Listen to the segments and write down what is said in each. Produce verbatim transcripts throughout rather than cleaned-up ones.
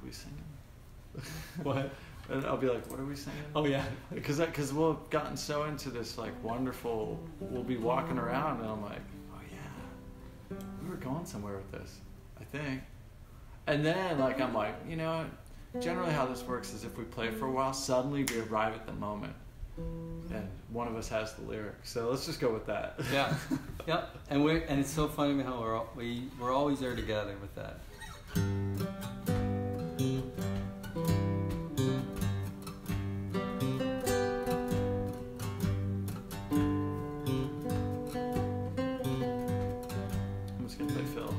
we singing? What? And I'll be like, what are we singing? Oh yeah. Because because we'll have gotten so into this like wonderful, we'll be walking around and I'm like, oh yeah, we were going somewhere with this, I think. And then like I'm like, you know, generally how this works is if we play for a while, suddenly we arrive at the moment. And one of us has the lyrics, so let's just go with that. Yeah, yep. And we and it's so funny how we're all, we we're always there together with that. I'm just gonna play Phil.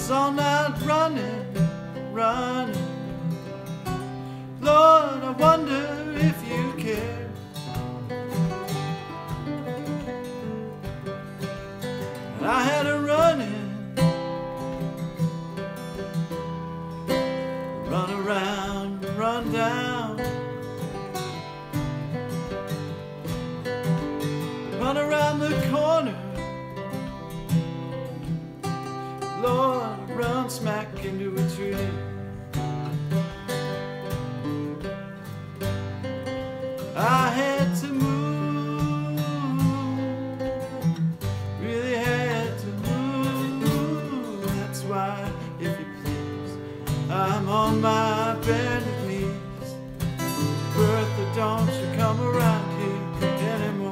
was all night running, running. Lord, I wonder if you care. And I had her running, run around, run down, run around the corner. Lord, I run smack into a tree. I had to move, really had to move. That's why, if you please, I'm on my bended knees. Bertha, don't you come around here anymore.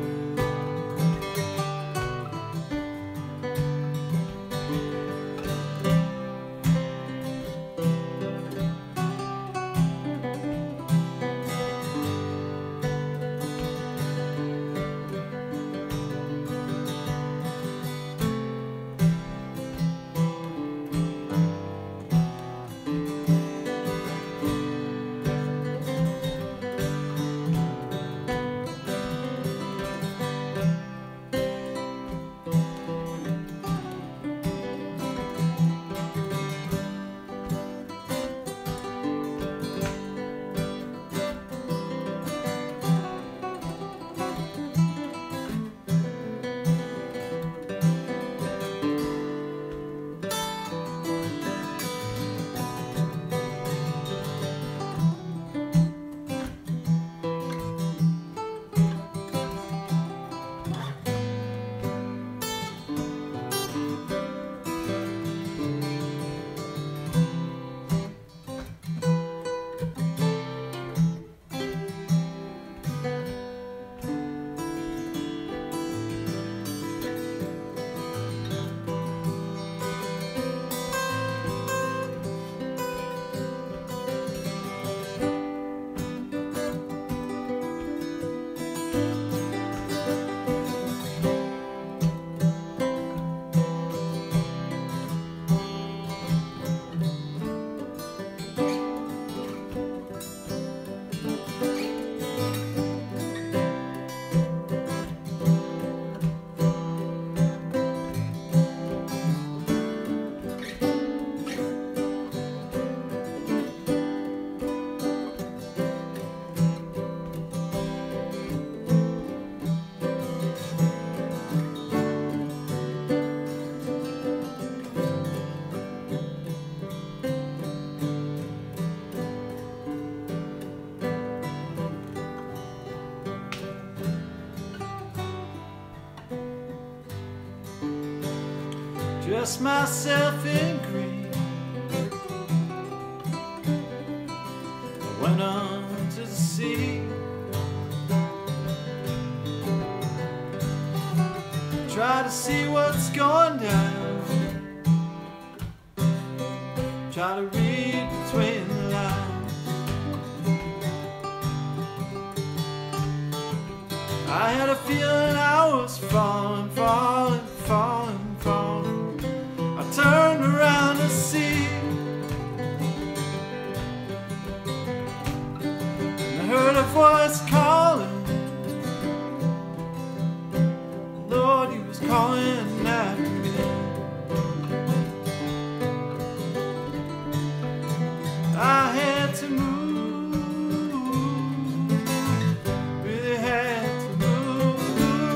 Dress myself in green, I went on to the sea. Try to see what's going down, try to read between the lines. I had a feeling I was falling, falling, falling, falling. I turned around to see, and I heard a voice calling. Lord, he was calling after me. I had to move, really had to move.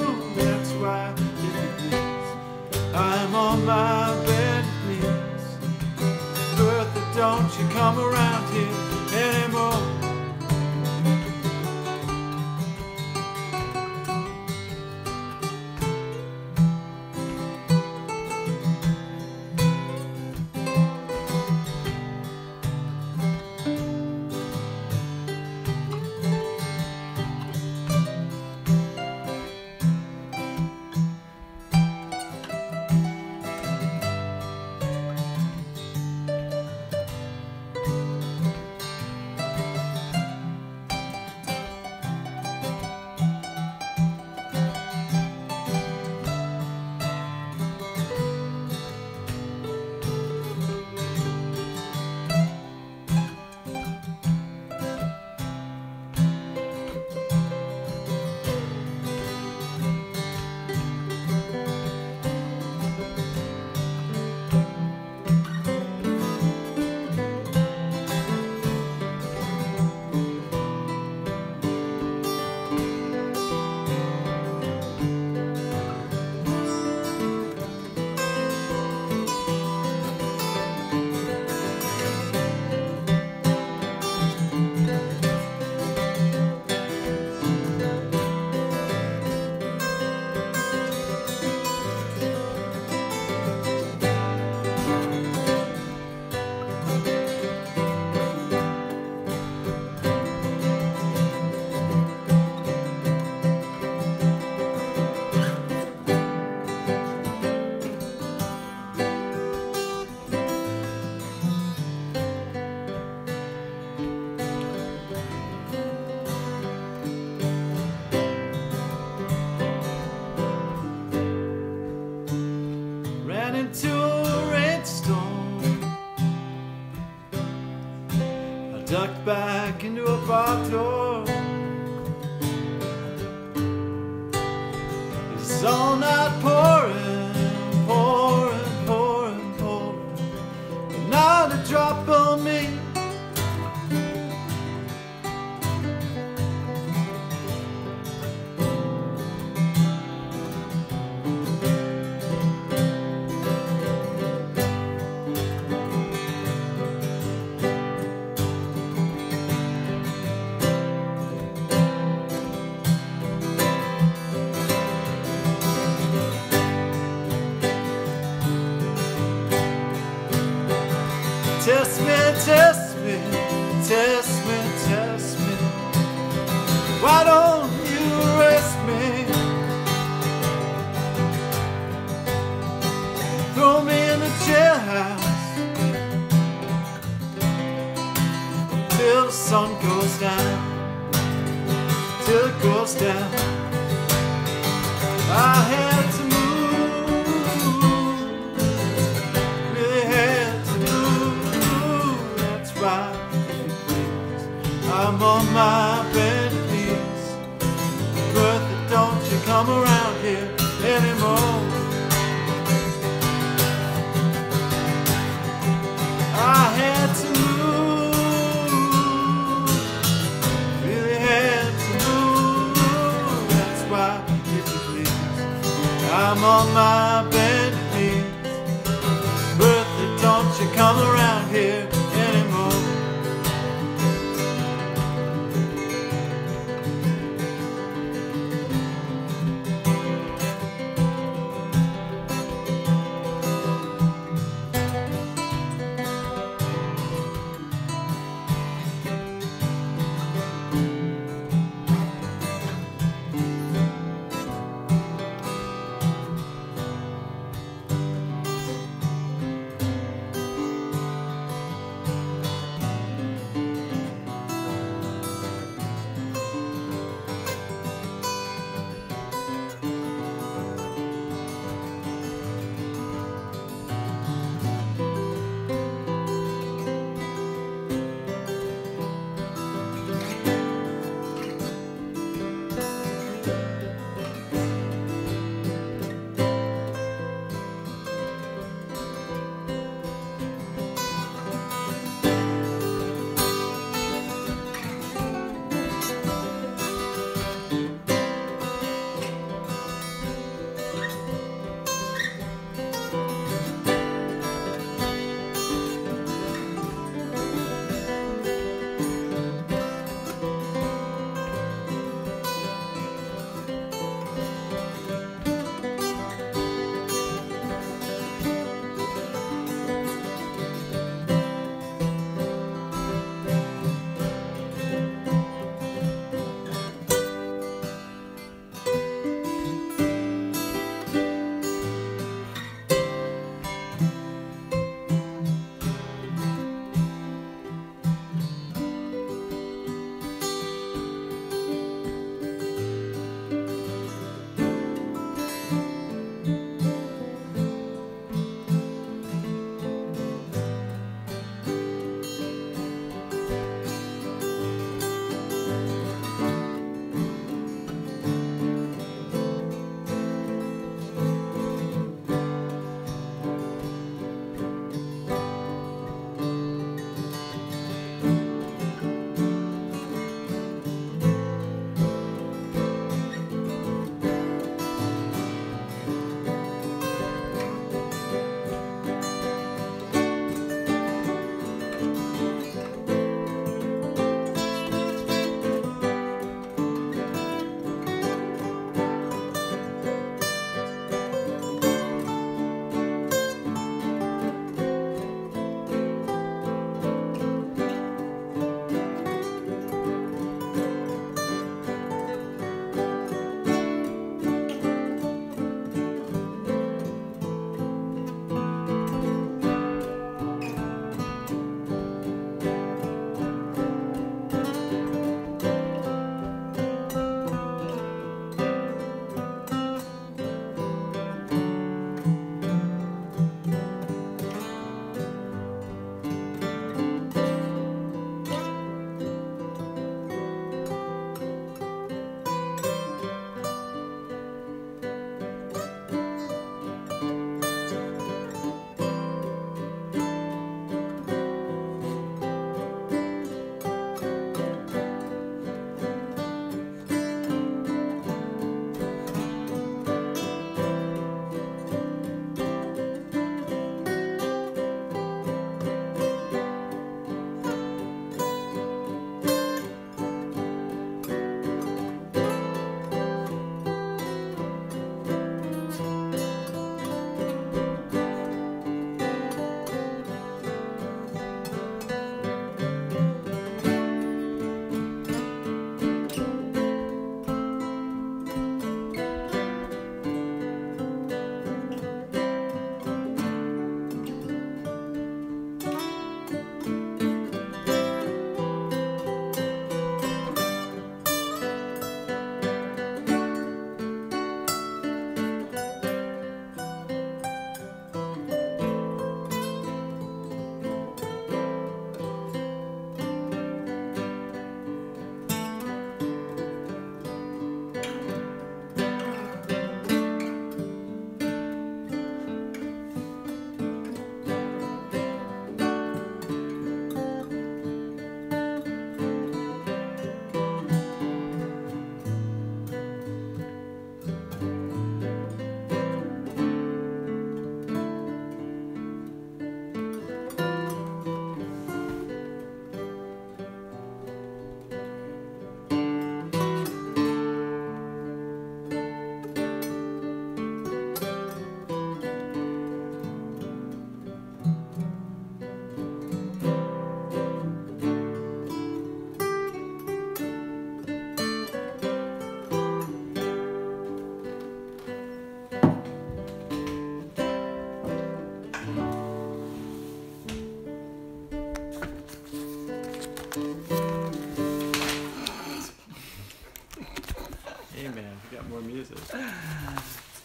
back into a bar door. It's all night pouring, pouring, pouring, pouring, but not a drop on me. Test me, test me, test me, test me. Why don't you arrest me? Throw me in the jailhouse till the sun goes down, till it goes down. I had to I'm on my bended knees. Bertha, don't you come around here anymore. I had to move, really had to move. That's why, if you please, I'm on my bended knees. Bertha, don't you come around here anymore.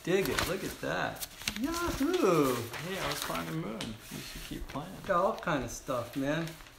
dig it. Look at that. Yahoo! Hey, I was finding Moon. You should keep playing. Got all kind of stuff, man.